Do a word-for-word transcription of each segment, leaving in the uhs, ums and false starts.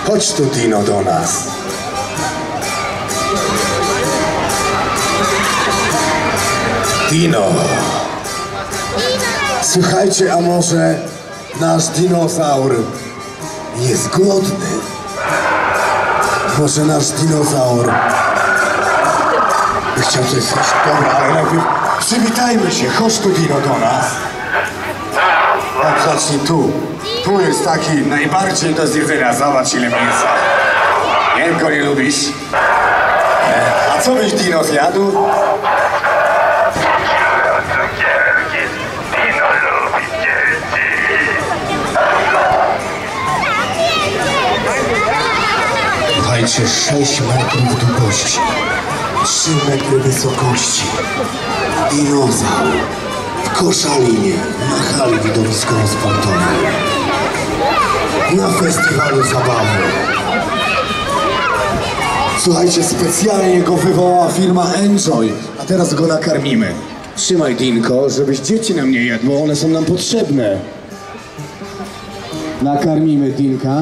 Chodź tu, Dino, do nas. Dino. Słuchajcie, a może nasz dinozaur jest głodny? Może nasz dinozaur chciał coś zjeść? Dobra, ale najpierw przywitajmy się. Chodź tu, Dino, do nas. Tak, zacznij tu. Tu jest taki najbardziej do zjedzenia. Zobacz, ile mięsa. Mięko nie lubisz? A co byś, Dino, zjadł? Dino lubi dzieci. Słuchajcie, sześć metrów długości, trzy metry wysokości. Dinozaur w Koszalinie na hali widowiskowo-sportowej. Na festiwalu zabawy. Słuchajcie, specjalnie go wywołała firma Enjoy, a teraz go nakarmimy. Trzymaj, Dinko, żebyś dzieci nam nie jadł, bo one są nam potrzebne. Nakarmimy Dinka.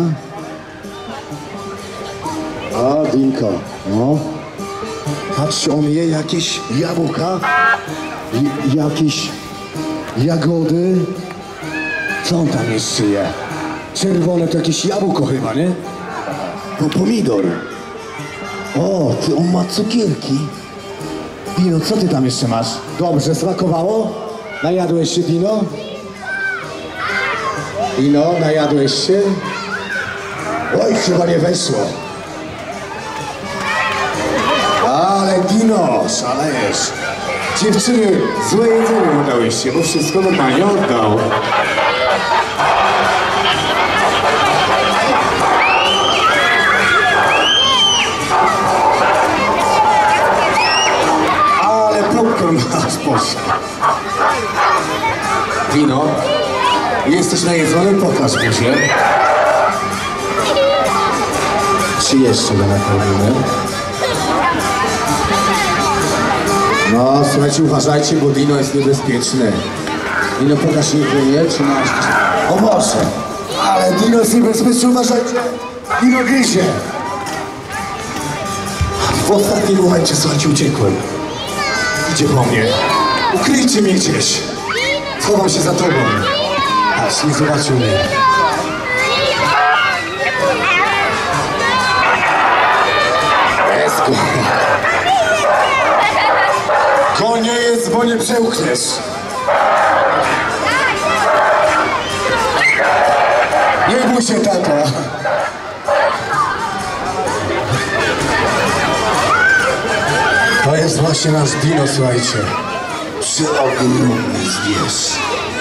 O, Dinko, no. Patrzcie, on je jakieś jabłka, J jakieś jagody. Co on tam jeszcze je? Czerwone to jakieś jabłko chyba, nie? To pomidor. O, ty, on ma cukierki. Dino, co ty tam jeszcze masz? Dobrze, smakowało? Najadłeś się, Dino? Dino, najadłeś się? Oj, chyba nie weszło. Ale Dino, szalejesz. Dziewczyny, złe jedzenie oddałeście, bo wszystko normalnie oddał. Ale popcorn masz, poszedł. Dino, jesteś najedzony? Pokaż mi się. Czy jeszcze go nakarmimy? No, słuchajcie, uważajcie, bo Dino jest niebezpieczny. Dino, pokaż jedzenie, czy masz... O Boże! Ale Dino jest niebezpieczny, uważajcie! Dino gryzie! W ostatnim momencie, słuchajcie, uciekłem. Idzie po mnie. Ukryjcie mnie gdzieś. Schowam się za tobą. Aż nie zobaczył mnie. Jest go. To nie jest, bo nie przełkniesz. Nie bój się, tato. To jest właśnie nasz Dino, słuchajcie. Przeogromny zwierz.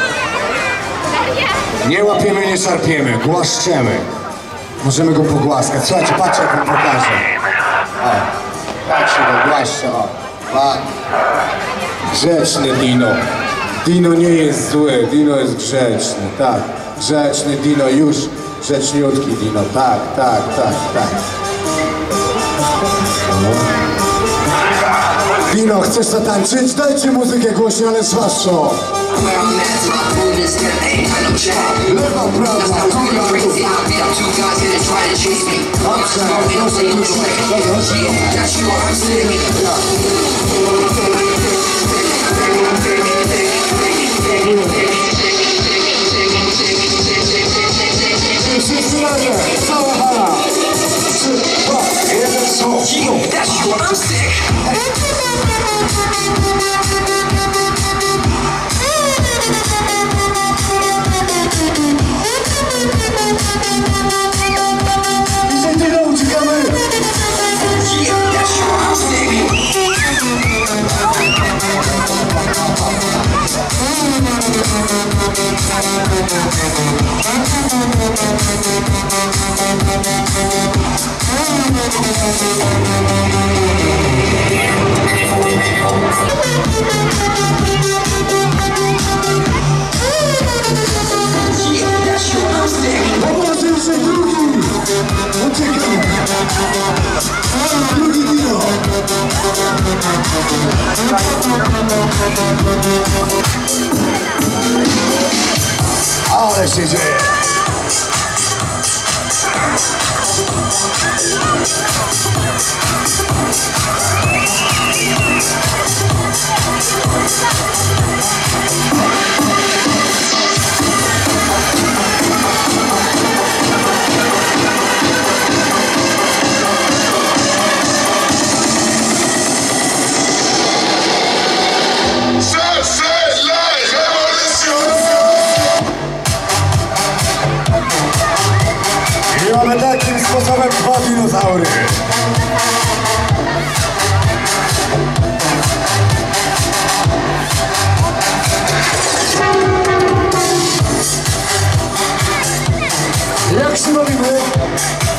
Nie łapiemy, nie szarpiemy, głaszczemy. Możemy go pogłaskać. Słuchajcie, patrzcie, jak wam pokażę. O, patrzcie go, głaszczę, o. Ma... Grzeczny Dino. Dino nie jest zły, Dino jest grzeczny, tak. Grzeczny Dino, już grzeczniutki Dino, tak, tak, tak, tak. No. Dino, chcesz zatańczyć? Dajcie muzykę głośniej, ale zwłaszcza. Lewa, prawa, wszyscy razem, cała hala. Trzy, dwa, jeden, są. Ale się dzieje. Ça, c'est la révolution. I mamy takim sposobem dwa dinozaury. Jak się robimy?